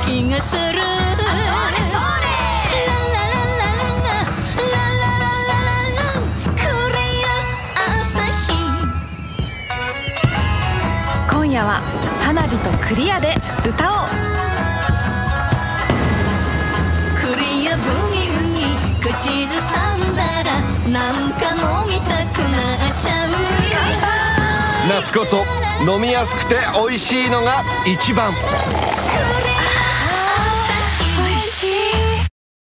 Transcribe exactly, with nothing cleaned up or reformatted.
気がする。あ、それそれ。ラララララララララララくれよ朝日。 今夜は花火とクリアで歌おう。 クリアブギウギ口ずさんだらなんか飲みたくなっちゃう。 夏こそ飲みやすくて美味しいのが一番。 ク